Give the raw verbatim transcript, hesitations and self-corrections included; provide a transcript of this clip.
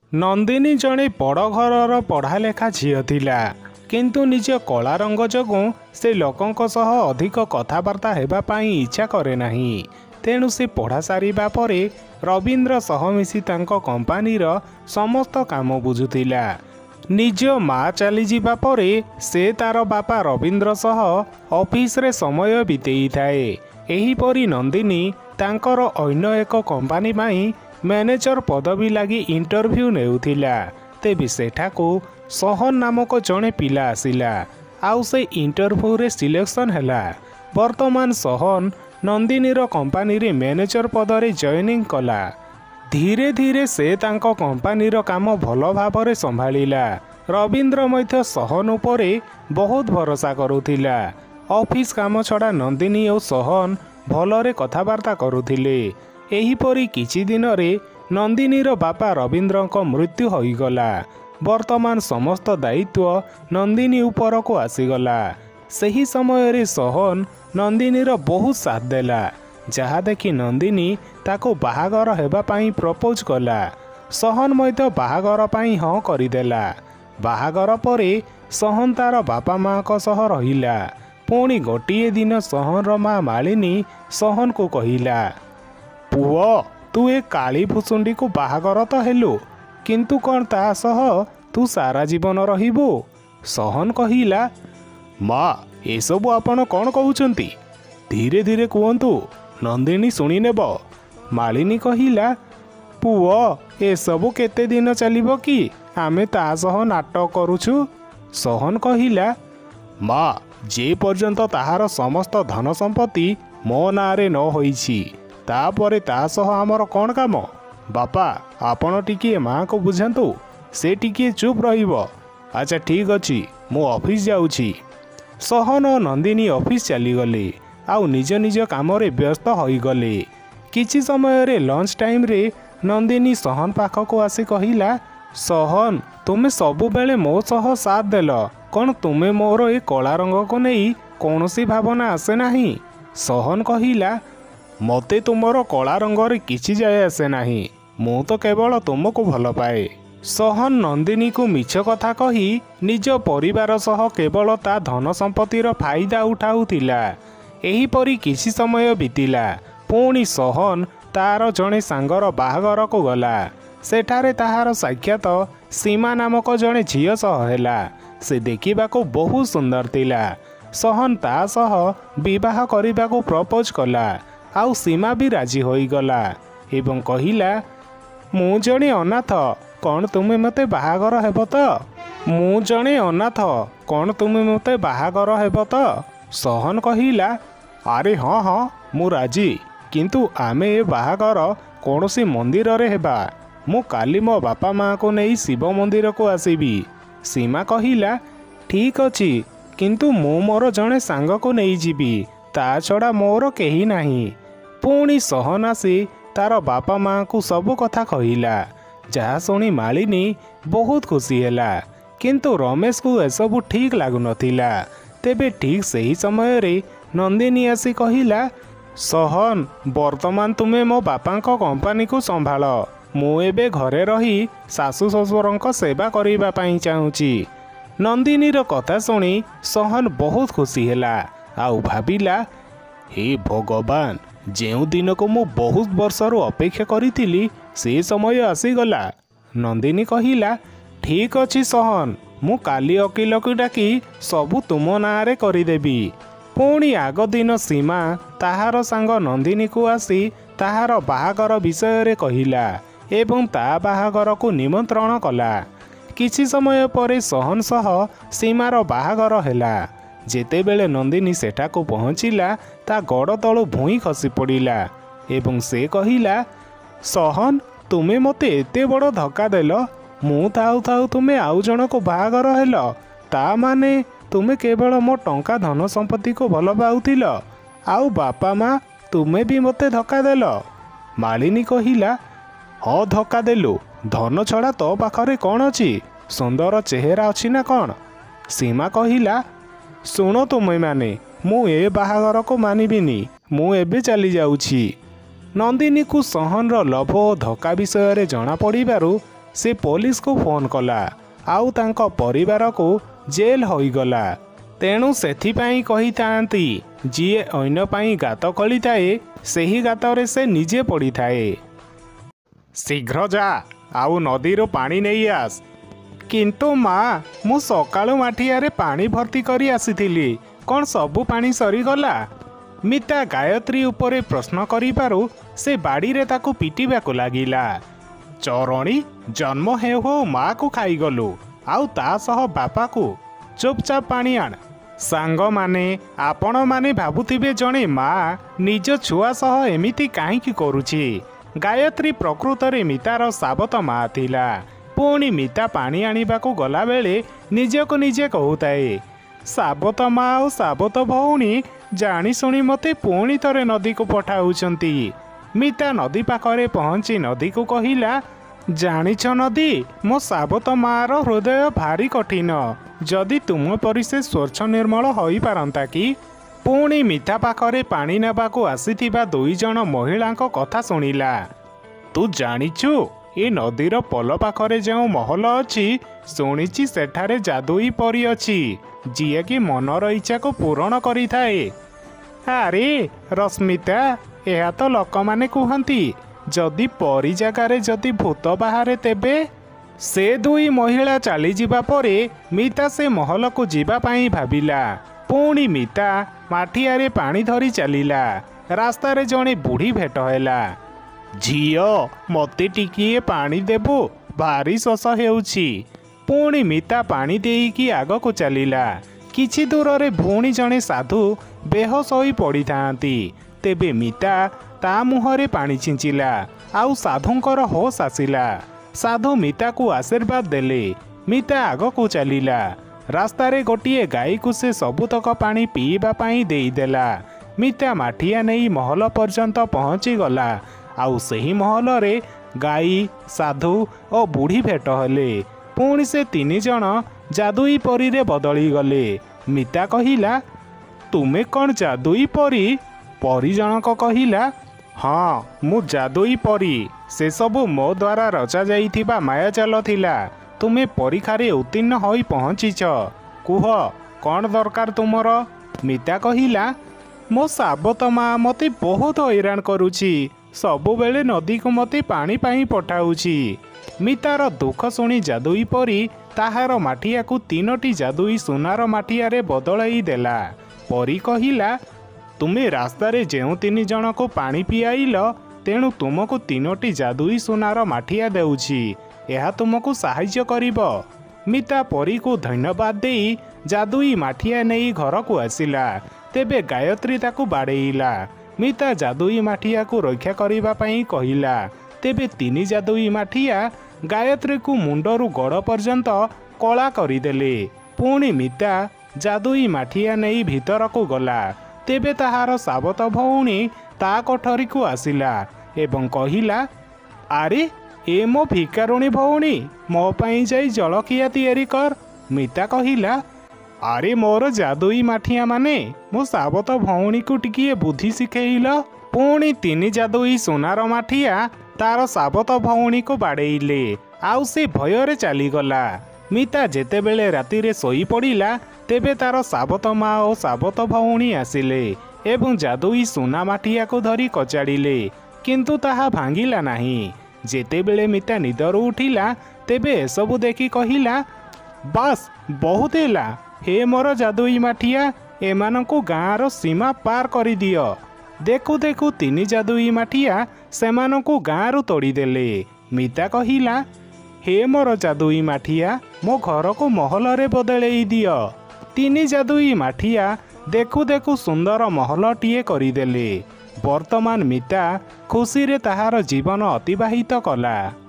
नंदिनी जड़े बड़ घर पढ़ा लेखा झील थिला किंतु निज कला रंग जोगुं से लोकों सह अधिक कथबार्ता हेबापाई इच्छा करे नाही। तेणु से पढ़ा सारिबा परे रवींद्र सह मिसी तांको कंपानीर समस्त काम बुझुतिला। निज माँ चली जिबा परे से तार बापा रवींद्र सह ऑफिस रे समय बितेई थाए। एहीपरि नंदिनी तांकर अन्य एक कंपानी माई मैनेजर पदवी लगी इंटरव्यू नेउथिला। तेबे सेठाको सोहन नामक जड़े पिला आसिला आउ से इंटरव्यू रे सिलेक्शन हैला। वर्तमान सोहन नंदिनीर कंपानी रे मैनेजर पदरे जॉइनिंग कला। धीरे धीरे से तांको कंपानीर काम भल भाव संभाळिला। रवींद्र मध्य सोहन उपरे बहुत भरोसा करुथिला। ऑफिस काम छड़ा नंदिनी और सोहन भलरे कथबार्ता करुथिले। एहीपरि किछि दिन रे नंदिनीर बापा रवींद्र को मृत्यु होईगला। वर्तमान समस्त दायित्व नंदिनी उपर को आसीगला। सही समय रे सोहन नंदिनीर बहुत साथ देला, जहा देखि नंदिनी ताको बाहागर हेबा पाई प्रपोज कला। सोहन मध्य बाहागर पाई हाँ करिदेला। बाहागर परे सोहन तार बापा माँ को सह रहिला। पुणी गोटिए दिन सोहनर माँ मालिनी सोहन को कहिला, पुओ तू ए काली भुसुंडी को बाहागर तो हेलु, किंतु कौन ता सह तू सारा जीवन रहिबु। सोहन कहिला, माँ एसबु आपण कौन कहउचंती, धीरे धीरे कहतु, नंदिनी शुणी नेब। मालिनी कहिला, पुओ एसबु केते दिन चलिबो कि आमे ता सह नाटक करूछु। सोहन कहिला, माँ जे पर्यंत ताहार समस्त धन संपत्ति मो नारे न होईछि तापरे ता सह आमर कौन काम। बापा आपण टिके माँ को बुझातु, से टिके चुप रहिबो। अच्छा ठीक अछि मु ऑफिस जाउछि। सोहन और नंदिनी ऑफिस चलीगले आउ निज निज काम रे व्यस्त होईगले। किछि समय रे लंच टाइम रे नंदिनी सोहन पाखक आसी कहिला, सोहन तुमे सबु बेले मो सह साथ देल, कौन तुमे मोर ए कला रंग को नहीं कौनसी भावना आसे नाही। सोहन कहिला, मते तुमर कला रंग रे किछि जाय आसे नाही, मु तो केवल तुमको भल पाए। सोहन नंदिनी को मिछ कथा कही निज परिवार सह केवल ता धन संपत्तिर फायदा उठाउथिला। एहीपरि किछि समय बीतिला। पुणी सोहन तार जड़े सांगर बाहागर को गला। सेठारे ताहार साक्षात सीमा नामक जड़े झील सह हैला। से देखिबाको बहुत सुंदर थिला। सोहन ता सह विवाह करिबाको प्रपोज कला आउ सीमा भी राजी होईगला एवं कहिला, मु जणे अनाथ, कौन तुमे मते बाहागर हेब तो। मु जणे अनाथ, कौन तुमे मते बाहागर हेब तो। सोहन कहिला, अरे हाँ हाँ मु राजी, किंतु आमे ए बाहागर कौनसी मंदिर रे हेबा। मु काली मो बापा माँ को नहीं शिव मंदिर को आसीबी। सीमा कहिला, ठीक अछि, किंतु मु मोर जणे सांग को नहीं जीबी, ता छड़ा मोर केही नाही। पुणी सोहन आसी तार बापा माँ को सब कथा कहिला, जहा सुनी मालिनी बहुत खुशी हैला। किंतु रमेश को एसबु ठीक लागु नथिला। तेबे ठीक सही समय रे नंदिनी आसी कहिला, सोहन वर्तमान तुमे मो बापा को कंपानी को संभाल, मु एबे घरे रही सासु ससुरंक सेवा करिबा पाई चाहूची। नंदिनीर कथा सुनी सोहन बहुत खुशी हैला आउ भाबिला, हे भगवान जेउ दिन को मु बहुत वर्षरु अपेक्षा करिथिली से समय आसीगला। नंदिनी कहिला, ठीक अछि सोहन, मु काली वकील को डाकी सबु तुम नारे करिदेबी। पुणी आग दिन सीमा ताहार सांग नंदिनी को आसी ताहार बाहागर विषय रे कहिला एवं ता बाहागर को निमंत्रण कला। किछि समय परे सोहन सह सीमार बाहागर हैला। जेतेबेले नंदिनी सेठा को पहुँचिला ता गड़ तलु भूई खसी पड़िला एवं से कहिला, सोहन तुमे मते एते बड़ धक्का देल, मु थाउ थाउ तुमे आउ जण को बाहागर हेल, ता माने तुमे केवल मो टंका धन संपत्ति को भल पाउथिल, आउ बापा माँ तुमे भी मते धक्का देल। मालिनी कहिला, हाँ धक्का देलु, धन छड़ा तो पाखरे कौन अछि, सुंदर चेहरा अछि ना कौन। सीमा कहिला, शुण तुमे माने मु ए बाहागर को मानिबिनी, मु एबे चली जाउछि। नंदिनी को सोहन रो लोभ और धक्का विषय रे जना पड़िबारु से पुलिस को फोन कला आउ तांको परिवार को जेल होईगला। तेणु सेथिपाई कहितांती जिए अन्य पाई गात खोलिताए सेही गातरे से निजे पड़ी थाए। शीघ्र जा आउ नदीरो पानी नहीं आस। किंतु माँ मु सकाळु माठियारे पानी भर्ती करी आसीथिली कौन सबु पानी सरीगला। मिता गायत्री उपरे प्रश्न करिबारु से बाड़ी रे ताकू पिटिबाकू लागिला। चरणी जन्म हेउ हो माँ को खाईगलु आउ ता सह बापा को चुपचाप पानी आण। सांग माने आपण माने भाबुथिबे जणे माँ निज छुआ सह एमिति काहींकी करूछि। गायत्री प्रकृतरे मितार साबत माँ थिला। पुणी मिता पानी आनिबाकू गला बेले निजको निजे कहूताए साबत माँ और साबत भौणी जानी शुणी मते पुणी थरे नदी को पठाउछंती। मिता नदी पाखरे पहुंची नदी को कहिला जानिछ नदी मो साबत माँ रो हृदय भारी कठिन जदि तुम परि से स्वच्छ निर्मल होई पारंता कि। पुणी मिता पाखरे पानी नेबाकू आसीथिबा दुई जण महिलांको कथा सुनिला। तू जानिछु ए नदीर पल पाखरे जो महल अछि शुणिछि सेठारे जादुई परी अछि जिए कि मनर इच्छा को पूरण करि थाए। अरे रश्मिता यह तो लोक माने कहती जदि परी जगार जदि भूत बाहरे तेबे। से दुई महिला चली जिबा परे मिता से महल को जीवा पाई भाबिला। पुणी मिता माठियारे पानी धरी चलिला। रास्तारे जणे बुढ़ी भेट हैला। झियो मते टिकिए पानी देबो भारी शोष हेउछि। पुणी मिता पानी देईकी आग को चलिला। किछि दूर रे भूणी जणे साधु बेहोश होई पड़ी थांती। तेबे मिता ता मुहरे पानी छिंचिला आउ साधुंकर होश आसिला। साधु मिता को आशीर्वाद देले। मिता आग को चलिला। रास्तारे गोटिए गाई को से सबुतक पानी पीवा पाई देईदेला। मिता माठिया नहीं महल पर्यंत पहुँची गला। आउ सही महल रे गाई साधु और बुढ़ी भेट हेले। पुणी से तीन जण जादुई परी रे बदली गले। मिता कहिला तुमे कौन जादुई परी? परी जनक कहिला हाँ मु जादुई परी। से सबु मो द्वारा रचा जाइथिबा मायाजाल थिला। तुमे परीक्षारे उत्तीर्ण होई पहुँचीछ। कुह कौन दरकार तुमर? मिता कहिला मो साबत माँ मते बहुत हैरान करुछि सबुबेले नदी को मते पानी पाई पठाउछि। मितार दुख शुणी जादुई परी ताहार माठिया को तीनोटी जादुई सुनार माठिया रे बदलाई देला। परी कहिला तुमे रास्तारे जेउ तीन जण को पानी पियाइल तेणु तुमको तीनोटी जादुई सुनार माठिया देउछि यह तुमको साहाय्य करिब। मिता परी को धन्यवाद देई जादुई माठिया नहीं घर को आसिला। तेबे गायत्री ताकू बाड़ेइला। मिता जादुई माठिया को रक्षा करिबा पई कहिला। तेबे तीन जादुई माठिया गायत्री को मुंडरू गड़ पर्यंत कला करिदेले। पुणी मिता जादुई माठिया नहीं भीतर को गला। तेबे ताहार साबत भौणी ता कोठरी को आसिला एवं कहिला आरे ए मो भिकारुणी भौणी मो पाई जाई जलखिया तैयारी कर। मिता कहिला आरे मोर जादुई माठिया माने मो साबत भौणी को टिकिए बुद्धि शिखेइल। पुणी तीन जादुई सोनार माठिया तार साबत भौणी को बाड़ेइले आउ से भୟରେ चलीगला। मिता जेतेबेले राति रे सोई पड़िला तेबे तार साबत माँ और साबत भौणी आसिले एवं जादुई सोना माठिया को धरी कचाड़िले किंतु ताहा भांगिला नहीं। जेतेबेले मिता निदरू उठिला तेबे एसबु देखि कहिला बस बहुत हैला हे मोर जादुई माठिया एमानंकु गाँर सीमा पार करि दियो। देखु देखु तीन जादुई माठिया सेमानंकु गाँरु तोड़ीदेले। मिता कहिला हे मोर जादुई माठिया मो घर को महल रे बदलई दियो। तीन जादुई माठिया देखु देखु सुंदर महलटीए करिदेले। वर्तमान मिता खुशी रे ताहार जीवन अतिबाहित कला।